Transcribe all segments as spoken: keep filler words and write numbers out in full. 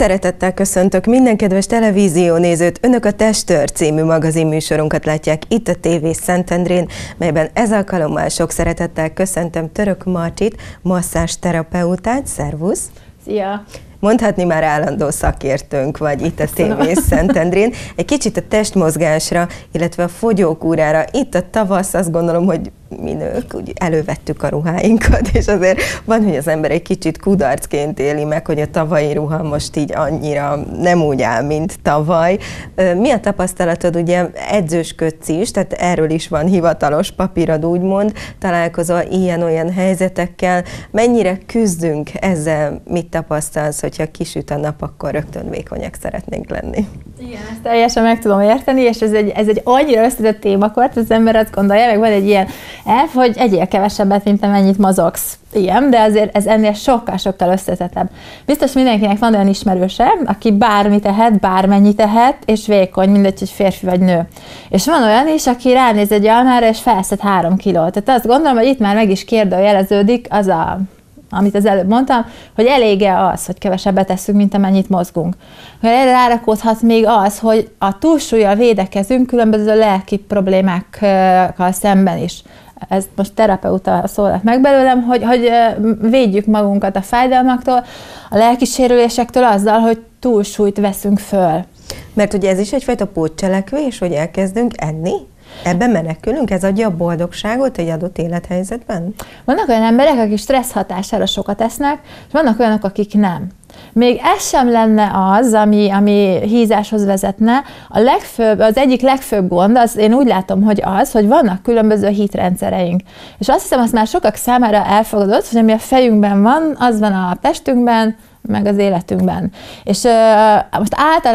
Szeretettel köszöntök minden kedves televíziónézőt. Önök a Testtörd című magazinműsorunkat látják itt a té vé Szentendrén, melyben ez alkalommal sok szeretettel köszöntöm Török Marcsit, masszásterapeutát. Szervusz! Szia! Mondhatni már állandó szakértőnk vagy itt a té vé Szentendrén. Egy kicsit a testmozgásra, illetve a fogyókúrára. Itt a tavasz, azt gondolom, hogy mi nők úgy elővettük a ruháinkat, és azért van, hogy az ember egy kicsit kudarcként éli meg, hogy a tavalyi ruha most így annyira nem úgy áll, mint tavaly. Mi a tapasztalatod? Ugye edzősködsz is, tehát erről is van hivatalos papírod, úgymond. Találkozol ilyen-olyan helyzetekkel. Mennyire küzdünk ezzel? Mit tapasztalsz, hogyha kisüt a nap, akkor rögtön vékonyak szeretnénk lenni? Igen, ezt teljesen meg tudom érteni, és ez egy, ez egy annyira összetett témakör, az ember azt gondolja, meg van egy ilyen elf, hogy egyél kevesebbet, mint amennyit mozogsz. Igen, de azért ez ennél sokkal-sokkal összetettebb. Biztos mindenkinek van olyan ismerőse, aki bármit tehet, bármennyit tehet, és vékony, mindegy, hogy férfi vagy nő. És van olyan is, aki ránéz egy almára, és felszed három kilót. Tehát azt gondolom, hogy itt már meg is kérdőjeleződik az a amit az előbb mondtam, hogy elég-e az, hogy kevesebbet teszünk, mint amennyit mozgunk. Erre rárakódhat még az, hogy a túlsúllyal védekezünk különböző lelki problémákkal szemben is. Ez most terapeuta szólalt meg belőlem, hogy, hogy védjük magunkat a fájdalmaktól, a lelki sérülésektől azzal, hogy túlsúlyt veszünk föl. Mert ugye ez is egyfajta pótcselekvés, hogy elkezdünk enni? Ebben menekülünk? Ez adja a boldogságot egy adott élethelyzetben? Vannak olyan emberek, akik stressz hatására sokat esznek, és vannak olyanok, akik nem. Még ez sem lenne az, ami, ami hízáshoz vezetne. A legfőbb, az egyik legfőbb gond, az én úgy látom, hogy az, hogy vannak különböző hitrendszereink. És azt hiszem, azt már sokak számára elfogadott, hogy ami a fejünkben van, az van a testünkben, meg az életünkben. És uh, most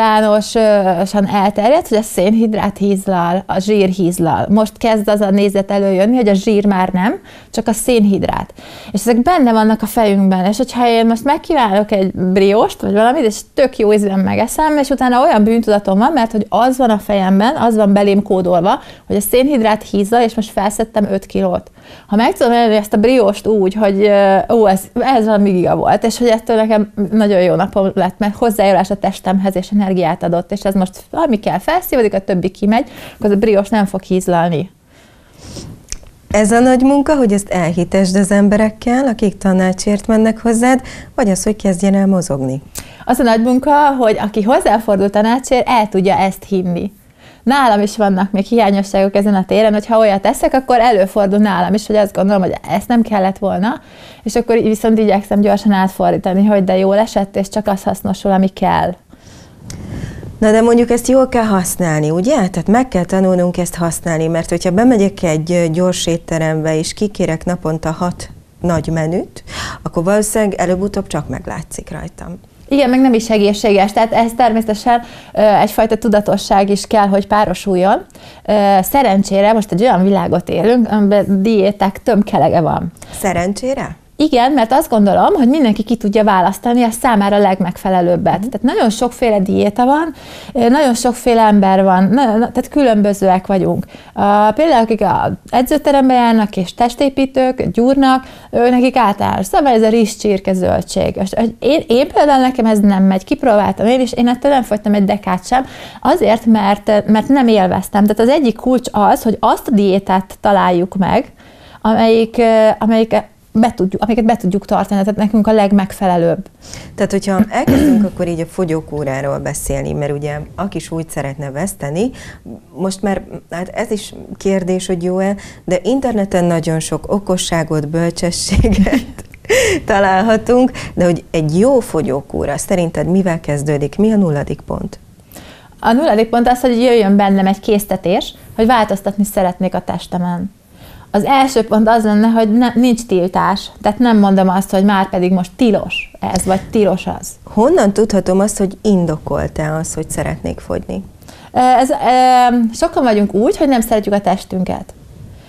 általánosan elterjedt, hogy a szénhidrát hízlal, a zsír hízlal. Most kezd az a nézet előjönni, hogy a zsír már nem, csak a szénhidrát. És ezek benne vannak a fejünkben. És hogyha én most megkívánok egy brióst, vagy valamit, és tök jó ízben megeszem, és utána olyan bűntudatom van, mert hogy az van a fejemben, az van belém kódolva, hogy a szénhidrát hízlal, és most felszedtem öt kilót. Ha meg tudom elérni ezt a brióst úgy, hogy ó, ez, ez valami giga volt, és hogy ettől nekem nagyon jó napom lett, mert hozzájárulás a testemhez, és energiát adott, és ez most, ami kell, felszívódik, a többi kimegy, akkor a briós nem fog hízlalni. Ez a nagy munka, hogy ezt elhitesd az emberekkel, akik tanácsért mennek hozzád, vagy az, hogy kezdjen el mozogni? Az a nagy munka, hogy aki hozzáfordul tanácsért, el tudja ezt hinni. Nálam is vannak még hiányosságok ezen a téren, hogy ha olyat teszek, akkor előfordul nálam is, hogy azt gondolom, hogy ezt nem kellett volna, és akkor viszont igyekszem gyorsan átfordítani, hogy de jól esett, és csak az hasznosul, ami kell. Na de mondjuk ezt jól kell használni, ugye? Tehát meg kell tanulnunk ezt használni, mert hogyha bemegyek egy gyors étterembe, és kikérek naponta hat nagy menüt, akkor valószínűleg előbb-utóbb csak meglátszik rajtam. Igen, meg nem is egészséges, tehát ez természetesen egyfajta tudatosság is kell, hogy párosuljon. Szerencsére most egy olyan világot élünk, amiben diéták tömkelege van. Szerencsére? Igen, mert azt gondolom, hogy mindenki ki tudja választani a számára legmegfelelőbbet. Uh-huh. Tehát nagyon sokféle diéta van, nagyon sokféle ember van, tehát különbözőek vagyunk. Uh, például akik az edzőterembe járnak és testépítők, gyúrnak, ő nekik általános szabály, ez a rizs, csirke, zöldség. Én, én például nekem ez nem megy, kipróbáltam én is, én ettől nem fogytam egy dekát sem, azért, mert, mert nem élveztem. Tehát az egyik kulcs az, hogy azt a diétát találjuk meg, amelyik, amelyik Be tudjuk, amiket be tudjuk tartani, tehát nekünk a legmegfelelőbb. Tehát, hogyha elkezdünk akkor így a fogyókúráról beszélni, mert ugye aki is úgy szeretne veszteni, most már, hát ez is kérdés, hogy jó-e, de interneten nagyon sok okosságot, bölcsességet találhatunk, de hogy egy jó fogyókúra szerinted mivel kezdődik? Mi a nulladik pont? A nulladik pont az, hogy jöjjön bennem egy késztetés, hogy változtatni szeretnék a testemen. Az első pont az lenne, hogy ne, nincs tiltás, tehát nem mondom azt, hogy már pedig most tilos ez, vagy tilos az. Honnan tudhatom azt, hogy indokolt-e az, hogy szeretnék fogyni? Ez, e, sokan vagyunk úgy, hogy nem szeretjük a testünket.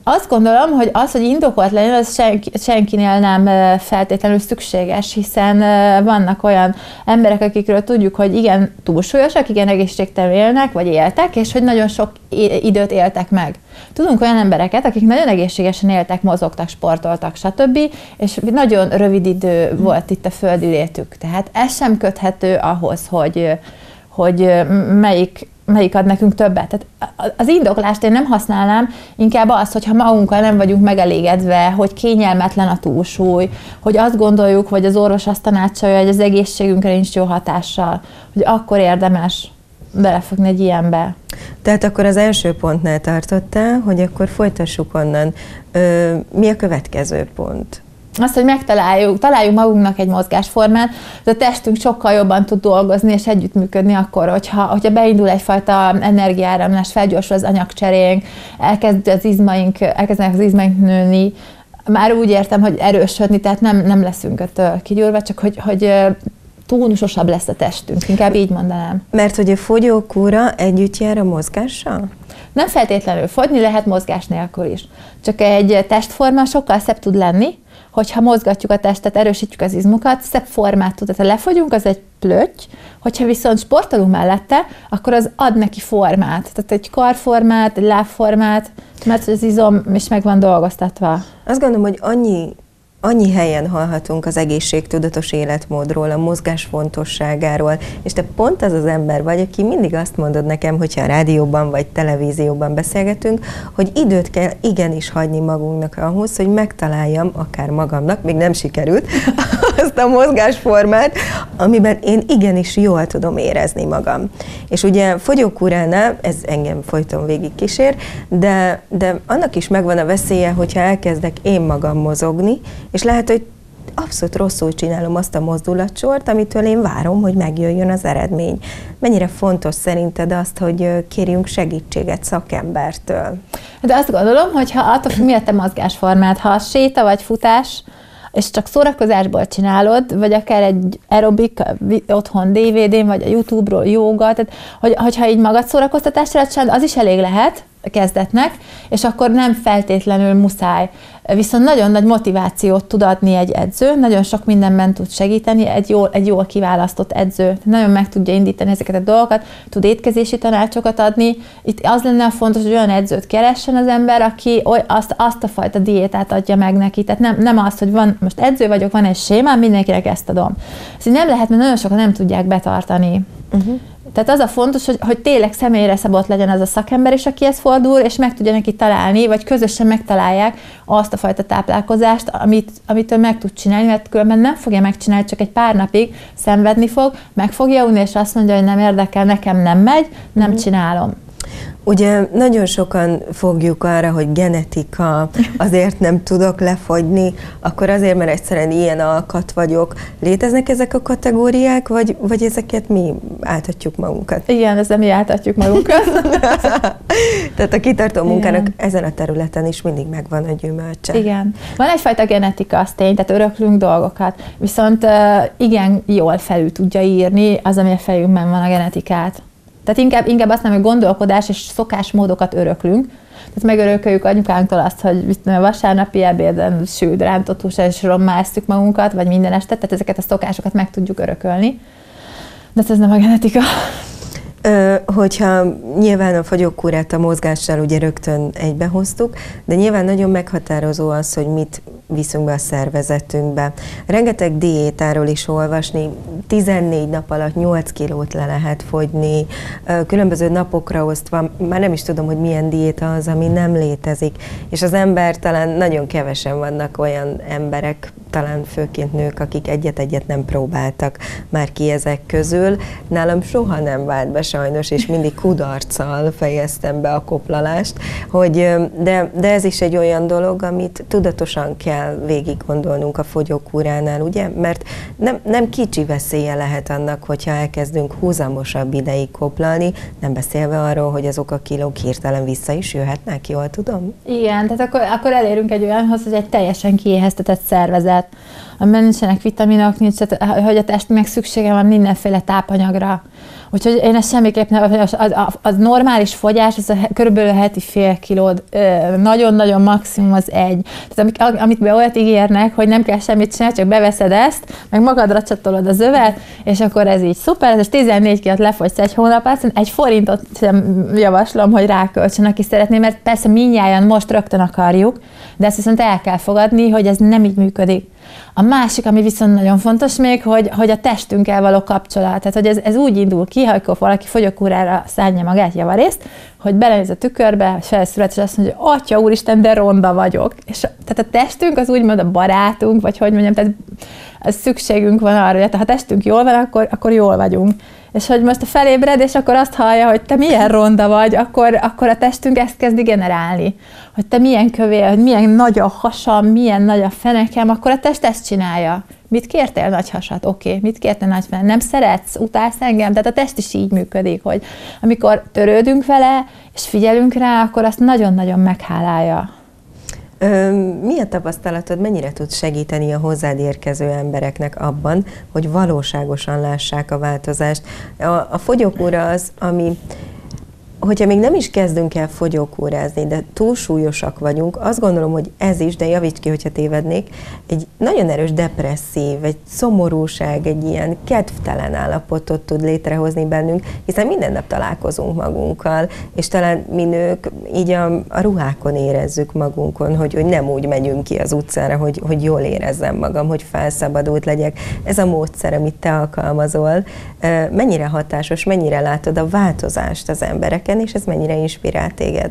azt gondolom, hogy az, hogy indokolt legyen, az senki, senkinél nem feltétlenül szükséges, hiszen vannak olyan emberek, akikről tudjuk, hogy igen túlsúlyosak, igen egészségtelenül élnek, vagy éltek, és hogy nagyon sok időt éltek meg. Tudunk olyan embereket, akik nagyon egészségesen éltek, mozogtak, sportoltak, stb., és nagyon rövid idő volt itt a földi létük. Tehát ez sem köthető ahhoz, hogy, hogy melyik melyik ad nekünk többet. Tehát az indoklást én nem használnám, inkább az, hogyha magunkkal nem vagyunk megelégedve, hogy kényelmetlen a túlsúly, hogy azt gondoljuk, hogy az orvos azt tanácsolja, hogy az egészségünkre nincs jó hatással, hogy akkor érdemes belefogni egy ilyenbe. Tehát akkor az első pontnál tartottál, hogy akkor folytassuk onnan. Ö, mi a következő pont? Azt, hogy megtaláljuk, találjuk magunknak egy mozgásformát, de a testünk sokkal jobban tud dolgozni és együttműködni akkor, hogyha, hogyha beindul egyfajta energiáramlás, felgyorsul az anyagcserénk, elkezd az izmaink, elkezdenek az izmaink nőni, már úgy értem, hogy erősödni, tehát nem, nem leszünk ettől kigyúrva, csak hogy, hogy tónusosabb lesz a testünk, inkább így mondanám. Mert hogy a fogyókúra együtt jár a mozgással? Nem feltétlenül, fogyni lehet mozgás nélkül is. Csak egy testforma sokkal szebb tud lenni, hogyha mozgatjuk a testet, erősítjük az izmokat, szebb formát tud. Tehát ha lefogyunk, az egy plötty, hogyha viszont sportolunk mellette, akkor az ad neki formát. Tehát egy karformát, egy lábformát, mert az izom is meg van dolgoztatva. Azt gondolom, hogy annyi, annyi helyen hallhatunk az egészségtudatos életmódról, a mozgás fontosságáról, és te pont az az ember vagy, aki mindig azt mondod nekem, hogyha a rádióban vagy televízióban beszélgetünk, hogy időt kell igenis hagyni magunknak ahhoz, hogy megtaláljam, akár magamnak, még nem sikerült, azt a mozgásformát, amiben én igenis jól tudom érezni magam. És ugye fogyókúránál, ez engem folyton végig kísér, de, de annak is megvan a veszélye, hogyha elkezdek én magam mozogni, és lehet, hogy abszolút rosszul csinálom azt a mozdulatsort, amitől én várom, hogy megjöjjön az eredmény. Mennyire fontos szerinted azt, hogy kérjünk segítséget szakembertől? De azt gondolom, hogy ha attól, mi a te mozgásformád, ha a séta vagy futás, és csak szórakozásból csinálod, vagy akár egy aerobik otthon dé vé dén, vagy a YouTube-ról jóga, tehát hogy, hogyha így magad szórakoztatásra csinálod, az is elég lehet kezdetnek, és akkor nem feltétlenül muszáj. Viszont nagyon nagy motivációt tud adni egy edző, nagyon sok mindenben tud segíteni, egy jól, egy jól kiválasztott edző, nagyon meg tudja indítani ezeket a dolgokat, tud étkezési tanácsokat adni. Itt az lenne a fontos, hogy olyan edzőt keressen az ember, aki azt, azt a fajta diétát adja meg neki. Tehát nem, nem az, hogy van, most edző vagyok, van egy sémám, mindenkinek ezt adom. Ez így nem lehet, mert nagyon sokan nem tudják betartani. Uh-huh. Tehát az a fontos, hogy, hogy tényleg személyre szabott legyen az a szakember is, akihez fordul, és meg tudja neki találni, vagy közösen megtalálják azt a fajta táplálkozást, amit, amitől meg tud csinálni, mert különben nem fogja megcsinálni, csak egy pár napig szenvedni fog, meg fogja unni, és azt mondja, hogy nem érdekel, nekem nem megy, nem uh-huh. csinálom. Ugye nagyon sokan fogjuk arra, hogy genetika, azért nem tudok lefogyni, akkor azért, mert egyszerűen ilyen alkat vagyok. Léteznek ezek a kategóriák, vagy, vagy ezeket mi áltatjuk magunkat? Igen, ezzel mi áltatjuk magunkat. Tehát a kitartó munkának igen. ezen a területen is mindig megvan a gyümölcse. Igen. Van egyfajta genetika, az tény, tehát öröklünk dolgokat, viszont igen jól felül tudja írni az, ami a fejünkben van a genetikát. Tehát inkább, inkább azt nem, hogy gondolkodás és szokásmódokat öröklünk. Tehát megörököljük anyukánktól azt, hogy vasárnapi ebéden sült rántott hússal és rommá esztük magunkat, vagy minden este, tehát ezeket a szokásokat meg tudjuk örökölni. De ez nem a genetika. Ö, hogyha nyilván a fogyókúrát a mozgással ugye rögtön egybehoztuk, de nyilván nagyon meghatározó az, hogy mit viszünk be a szervezetünkbe. Rengeteg diétáról is olvasni, tizennégy nap alatt nyolc kilót le lehet fogyni, különböző napokra osztva, már nem is tudom, hogy milyen diéta az, ami nem létezik, és az ember talán nagyon kevesen vannak olyan emberek, talán főként nők, akik egyet-egyet nem próbáltak már ki ezek közül. Nálam soha nem vált be sajnos, és mindig kudarccal fejeztem be a koplalást, hogy, de, de ez is egy olyan dolog, amit tudatosan kell végig gondolnunk a fogyókúránál, ugye? Mert nem, nem kicsi veszélye lehet annak, hogyha elkezdünk húzamosabb ideig koplalni, nem beszélve arról, hogy azok a kilók hirtelen vissza is jöhetnek, jól tudom? Igen, tehát akkor, akkor elérünk egy olyanhoz, hogy egy teljesen kiéheztetett szervezet, amiben nincsenek vitaminok, nincs, hogy a testnek szüksége van mindenféle tápanyagra. Úgyhogy én ezt semmiképp nem, az, az, az normális fogyás, az a, körülbelül heti fél kilód, nagyon-nagyon maximum az egy. Tehát amit, amit be olyat ígérnek, hogy nem kell semmit csinálni, csak beveszed ezt, meg magadra csatolod az övet, és akkor ez így szuper, és tizennégy kilót lefogysz egy hónap alatt, egy forintot sem javaslom, hogy ráköltsön, aki szeretné, mert persze mindnyájan most rögtön akarjuk, de ezt viszont el kell fogadni, hogy ez nem így működik. A másik, ami viszont nagyon fontos még, hogy, hogy a testünkkel való kapcsolat. Tehát, hogy ez, ez úgy indul ki, ha akkor valaki fogyókúrára szánja magát javarészt, hogy belenéz a tükörbe, vagy felszület, és azt mondja, hogy atya úristen, de ronda vagyok. És a, tehát a testünk az úgymond a barátunk, vagy hogy mondjam, tehát szükségünk van arra, hogy ha a testünk jól van, akkor, akkor jól vagyunk. És hogy most a felébred, és akkor azt hallja, hogy te milyen ronda vagy, akkor, akkor a testünk ezt kezdi generálni. Hogy te milyen kövér, hogy milyen nagy a hasam, milyen nagy a fenekem, akkor a test ezt csinálja. Mit kértél nagy hasat? Oké. Okay. Mit kértél nagy fenekem? Nem szeretsz? Utálsz engem? Tehát a test is így működik, hogy amikor törődünk vele, és figyelünk rá, akkor azt nagyon-nagyon meghálálja. Mi a tapasztalatod, mennyire tud segíteni a hozzád érkező embereknek abban, hogy valóságosan lássák a változást? A, a fogyókúra az, ami, hogyha még nem is kezdünk el fogyókúrázni, de túlsúlyosak vagyunk, azt gondolom, hogy ez is, de javíts ki, hogyha tévednék, egy nagyon erős depresszív, egy szomorúság, egy ilyen kedvtelen állapotot tud létrehozni bennünk, hiszen minden nap találkozunk magunkkal, és talán mi nők így a, a ruhákon érezzük magunkon, hogy, hogy nem úgy megyünk ki az utcára, hogy, hogy jól érezzem magam, hogy felszabadult legyek. Ez a módszer, amit te alkalmazol, mennyire hatásos, mennyire látod a változást az emberek, és ez mennyire inspirál téged?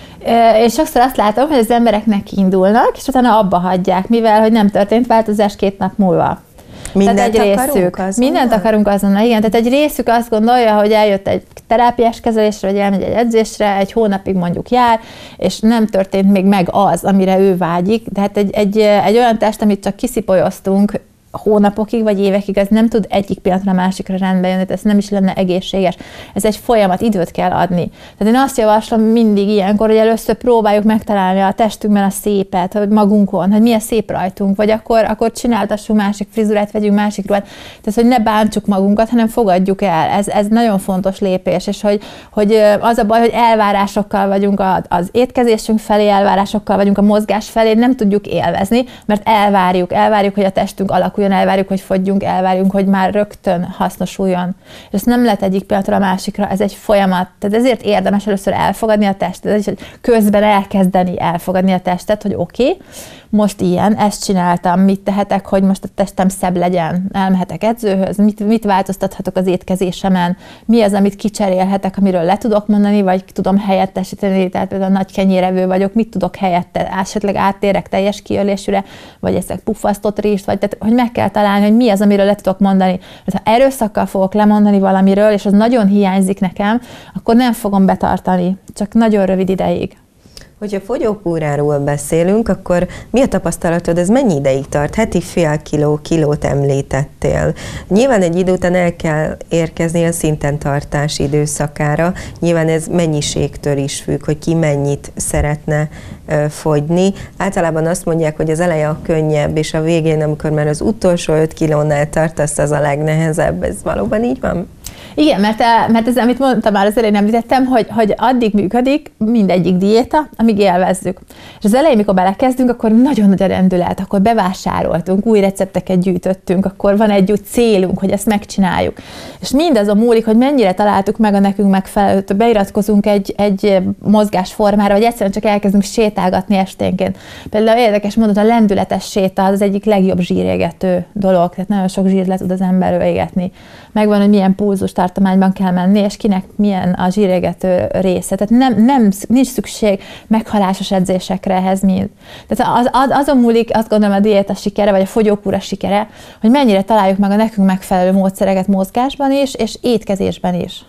És sokszor azt látom, hogy az emberek nekiindulnak, és utána abba hagyják, mivel hogy nem történt változás két nap múlva. Mindent egy akarunk részük, azonnal? Mindent akarunk azonnal, igen. Tehát egy részük azt gondolja, hogy eljött egy terápiás kezelésre, vagy elmegy egy edzésre, egy hónapig mondjuk jár, és nem történt még meg az, amire ő vágyik. Tehát egy, egy, egy olyan test, amit csak kiszipolyoztunk hónapokig vagy évekig, ez nem tud egyik pillanatra a másikra rendbe jönni, ez nem is lenne egészséges. Ez egy folyamat, időt kell adni. Tehát én azt javaslom mindig ilyenkor, hogy először próbáljuk megtalálni a testünkben a szépet, hogy magunkon, hogy milyen szép rajtunk, vagy akkor, akkor csináltassunk másik frizurát, vegyünk másik ruhát. Tehát, hogy ne bántsuk magunkat, hanem fogadjuk el. Ez, ez nagyon fontos lépés, és hogy, hogy az a baj, hogy elvárásokkal vagyunk az étkezésünk felé, elvárásokkal vagyunk a mozgás felé, nem tudjuk élvezni, mert elvárjuk, elvárjuk, hogy a testünk alakuljon, elvárjuk, hogy fogyjunk, elvárjuk, hogy már rögtön hasznosuljon. És ezt nem lehet egyik pillanatra a másikra, ez egy folyamat. Tehát ezért érdemes először elfogadni a testet, és közben elkezdeni elfogadni a testet, hogy oké, okay, most ilyen, ezt csináltam, mit tehetek, hogy most a testem szebb legyen, elmehetek edzőhöz, mit, mit változtathatok az étkezésemen, mi az, amit kicserélhetek, amiről le tudok mondani, vagy tudom helyettesíteni, tehát például nagy kenyérevő vagyok, mit tudok helyette, esetleg áttérek teljes kiölésűre, vagy eszek puffasztott rizst, vagy tehát, hogy meg kell találni, hogy mi az, amiről le tudok mondani. Mert ha erőszakkal fogok lemondani valamiről, és az nagyon hiányzik nekem, akkor nem fogom betartani, csak nagyon rövid ideig. Hogyha fogyókúráról beszélünk, akkor mi a tapasztalatod, ez mennyi ideig tart? Heti fél kiló, kilót említettél. Nyilván egy idő után el kell érkezni a szinten tartás időszakára. Nyilván ez mennyiségtől is függ, hogy ki mennyit szeretne uh, fogyni. Általában azt mondják, hogy az eleje a könnyebb, és a végén, amikor már az utolsó öt kilónál tartasz, az a legnehezebb. Ez valóban így van? Igen, mert, mert ez, amit mondtam már az elején, említettem, hogy, hogy addig működik mindegyik diéta, amíg élvezzük. És az elején, mikor belekezdünk, akkor nagyon nagy a rendület, akkor bevásároltunk, új recepteket gyűjtöttünk, akkor van egy úgy célunk, hogy ezt megcsináljuk. És mindaz a múlik, hogy mennyire találtuk meg a nekünk megfelelőt, beiratkozunk egy, egy mozgásformára, vagy egyszerűen csak elkezdünk sétálgatni esténként. Például érdekes mondat, a lendületes séta az egyik legjobb zsírégető dolog, tehát nagyon sok zsírt le tud az emberről égetni. Megvan, hogy milyen pulzus tartományban kell menni, és kinek milyen a zsírégető része. Tehát nem, nem, nincs szükség meghalásos edzésekre ehhez mind. Tehát az, az, azon múlik, azt gondolom, a diéta sikere, vagy a fogyókúra sikere, hogy mennyire találjuk meg a nekünk megfelelő módszereket mozgásban is, és étkezésben is.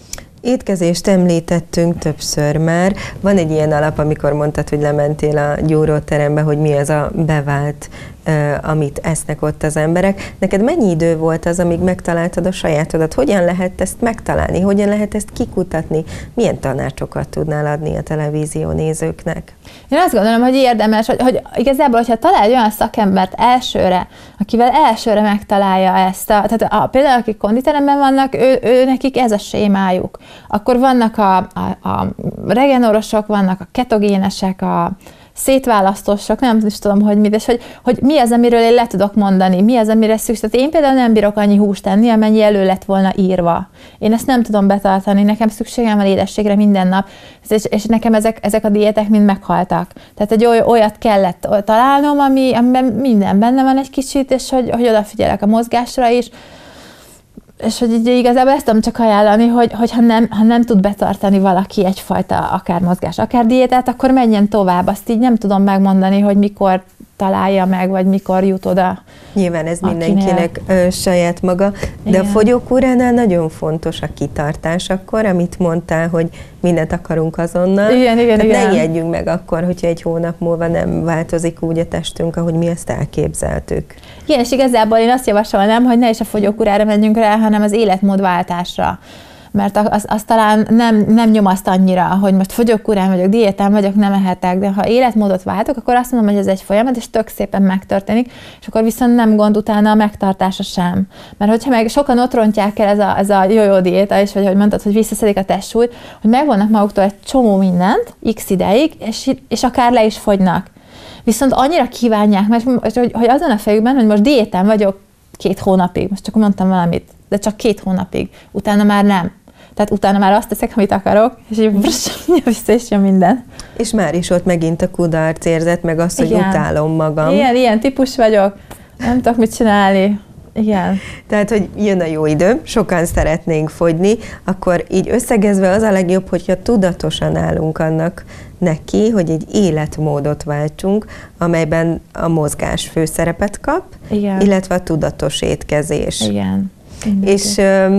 Étkezést említettünk többször már. Van egy ilyen alap, amikor mondtad, hogy lementél a gyúróterembe, hogy mi az a bevált amit esznek ott az emberek. Neked mennyi idő volt az, amíg megtaláltad a sajátodat? Hogyan lehet ezt megtalálni? Hogyan lehet ezt kikutatni? Milyen tanácsokat tudnál adni a televízió nézőknek? Én azt gondolom, hogy érdemes, hogy, hogy igazából, hogyha találj olyan szakembert elsőre, akivel elsőre megtalálja ezt, a, tehát a, például akik konditeremben vannak, ő, ő nekik ez a sémájuk. Akkor vannak a, a, a regenorosok, vannak a ketogénesek, a szétválasztósok, nem is tudom, hogy mi, de hogy, hogy mi az, amiről én le tudok mondani, mi az, amire szükség. Én például nem bírok annyi húst tenni, amennyi elő lett volna írva. Én ezt nem tudom betartani, nekem szükségem van édességre minden nap, és, és nekem ezek, ezek a diétek mind meghaltak. Tehát egy oly, olyat kellett találnom, ami, amiben minden benne van egy kicsit, és hogy, hogy odafigyelek a mozgásra is, és hogy így igazából ezt tudom csak ajánlani, hogy, hogy ha, nem, ha nem tud betartani valaki egyfajta akár mozgás, akár diétát, akkor menjen tovább. Azt így nem tudom megmondani, hogy mikor találja meg, vagy mikor jut oda. Nyilván ez mindenkinek ö, saját maga, de igen. A fogyókúránál nagyon fontos a kitartás akkor, amit mondtál, hogy mindent akarunk azonnal. Igen, igen, Tehát igen. ne ijedjünk meg akkor, hogyha egy hónap múlva nem változik úgy a testünk, ahogy mi ezt elképzeltük. Igen, és igazából én azt javasolnám, hogy ne is a fogyókúrára menjünk rá, hanem az életmódváltásra. Mert az, az talán nem, nem nyomaszt annyira, hogy most fogyókúrán vagyok, diétán vagyok, nem ehetek, de ha életmódot váltok, akkor azt mondom, hogy ez egy folyamat, és tök szépen megtörténik, és akkor viszont nem gond utána a megtartása sem. Mert hogyha meg sokan ott rontják el ez a, ez a jó-jó diéta is, vagy hogy mondtad, hogy visszaszedik a testsúlyt, hogy megvonnak maguktól egy csomó mindent, x ideig, és, és akár le is fogynak. Viszont annyira kívánják, mert hogy, hogy azon a fejükben, hogy most diétán vagyok két hónapig, most csak mondtam valamit, de csak két hónapig, utána már nem. Tehát utána már azt teszek, amit akarok, és így vissza is jön minden. És már is ott megint a kudarc érzet, meg az, hogy igen. Utálom magam. Ilyen, ilyen típus vagyok, nem tudok mit csinálni. Igen. Tehát, hogy jön a jó idő, sokan szeretnénk fogyni, akkor így összegezve az a legjobb, hogyha tudatosan állunk annak neki, hogy egy életmódot váltsunk, amelyben a mozgás főszerepet kap, igen. Illetve a tudatos étkezés. Igen. És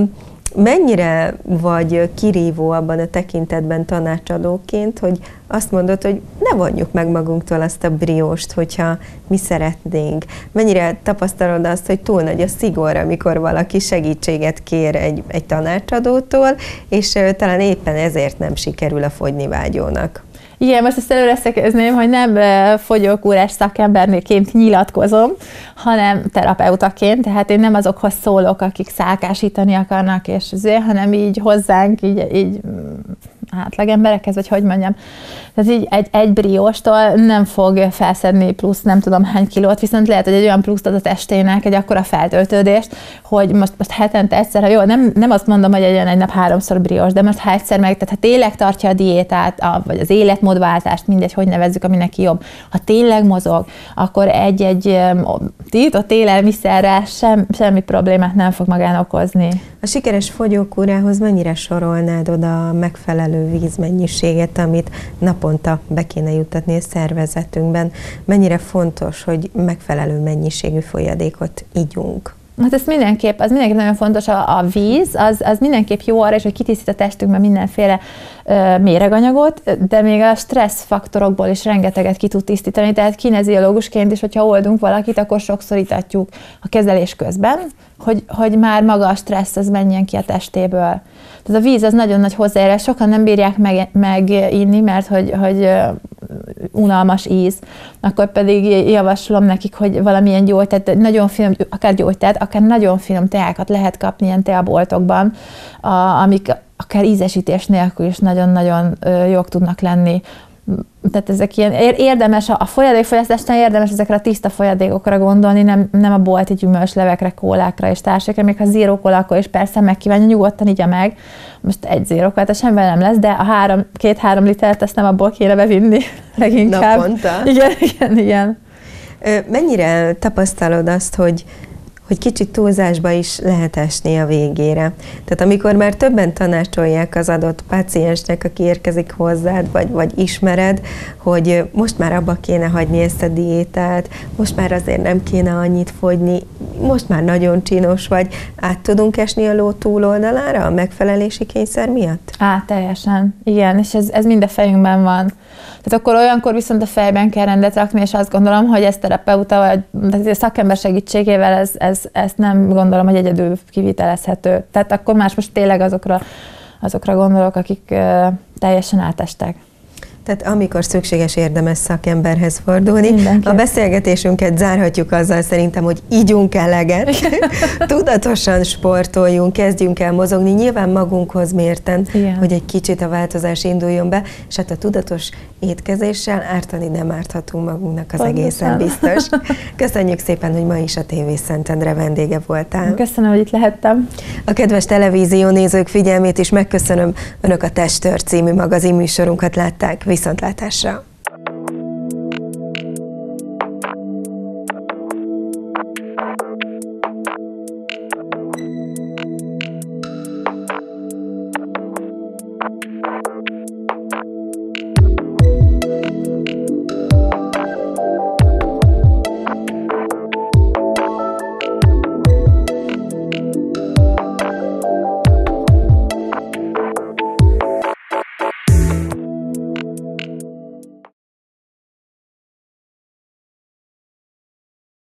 mennyire vagy kirívó abban a tekintetben tanácsadóként, hogy azt mondod, hogy ne vonjuk meg magunktól azt a brióst, hogyha mi szeretnénk. Mennyire tapasztalod azt, hogy túl nagy a szigor, amikor valaki segítséget kér egy, egy tanácsadótól, és talán éppen ezért nem sikerül a fogyni vágyónak. Igen, most ezt előre szekezném, hogy nem fogyókúrás szakemberként nyilatkozom, hanem terapeutaként, tehát én nem azokhoz szólok, akik szálkásítani akarnak, és azért, hanem így hozzánk, így, így átlagemberekhez, vagy hogy mondjam. Tehát így egy, egy brióstól nem fog felszedni plusz nem tudom hány kilót, viszont lehet, hogy egy olyan pluszt ad a testének, egy akkora feltöltődést, hogy most, most hetente egyszer, jó, nem, nem azt mondom, hogy egy, egy nap háromszor briós, de most ha egyszer meg, tehát ha tényleg tartja a diétát, a, vagy az életmódváltást, mindegy, hogy nevezzük, ami neki jobb, ha tényleg mozog, akkor egy-egy tiltott élelmiszerrel sem, semmi problémát nem fog magán okozni. A sikeres fogyókúrához mennyire sorolnád oda a megfelelő vízmennyiséget, amit naponta be kéne juttatni a szervezetünkben? Mennyire fontos, hogy megfelelő mennyiségű folyadékot igyunk? Hát ez mindenképp, az mindenképp nagyon fontos, a, a víz, az, az mindenképp jó arra is, hogy kitisztít a testünkben mindenféle ö, méreganyagot, de még a stressz faktorokból is rengeteget ki tud tisztítani, tehát kineziológusként is, hogyha oldunk valakit, akkor sokszor itatjuk a kezelés közben, hogy, hogy már maga a stressz az menjen ki a testéből. Tehát a víz az nagyon nagy hozzájárás, sokan nem bírják meg, meginni, mert hogy, hogy unalmas íz, akkor pedig javaslom nekik, hogy valamilyen gyógytát, nagyon finom, akár gyógytát, akár nagyon finom teákat lehet kapni ilyen teaboltokban, amik akár ízesítés nélkül is nagyon-nagyon jók tudnak lenni. Tehát ezek ilyen, érdemes a folyadékfogyasztásnál érdemes ezekre a tiszta folyadékokra gondolni, nem, nem a bolti gyümölcslevekre, kólákra és társadékra, még ha zero kóla, akkor is persze megkívánja, nyugodtan igya meg. Most egy zero kólát semmivel nem lesz, de a három, két-három litert ezt nem abból kéne bevinni leginkább. Naponta? Igen, igen, igen. Mennyire tapasztalod azt, hogy hogy kicsit túlzásba is lehet esni a végére. Tehát amikor már többen tanácsolják az adott páciensnek, aki érkezik hozzád, vagy, vagy ismered, hogy most már abba kéne hagyni ezt a diétát, most már azért nem kéne annyit fogyni, most már nagyon csinos vagy, át tudunk esni a ló túloldalára a megfelelési kényszer miatt? Á, teljesen. Igen, és ez, ez mind a fejünkben van. Tehát akkor olyankor viszont a fejben kell rendet rakni, és azt gondolom, hogy ez terapeuta vagy a szakember segítségével ez, ez, ezt nem gondolom, hogy egyedül kivitelezhető. Tehát akkor más most tényleg azokra, azokra gondolok, akik uh, teljesen átestek. Tehát amikor szükséges, érdemes szakemberhez fordulni. Mindenki. A beszélgetésünket zárhatjuk azzal szerintem, hogy ígyunk eleget, tudatosan sportoljunk, kezdjünk el mozogni, nyilván magunkhoz mérten, igen, hogy egy kicsit a változás induljon be, és hát a tudatos étkezéssel ártani nem árthatunk magunknak, az Pontosan. Egészen biztos. Köszönjük szépen, hogy ma is a té vé Szentendre vendége voltál. Köszönöm, hogy itt lehettem. A kedves televízió nézők figyelmét is megköszönöm, önök a Testtört című magazinműsorunkat látták. Viszontlátásra!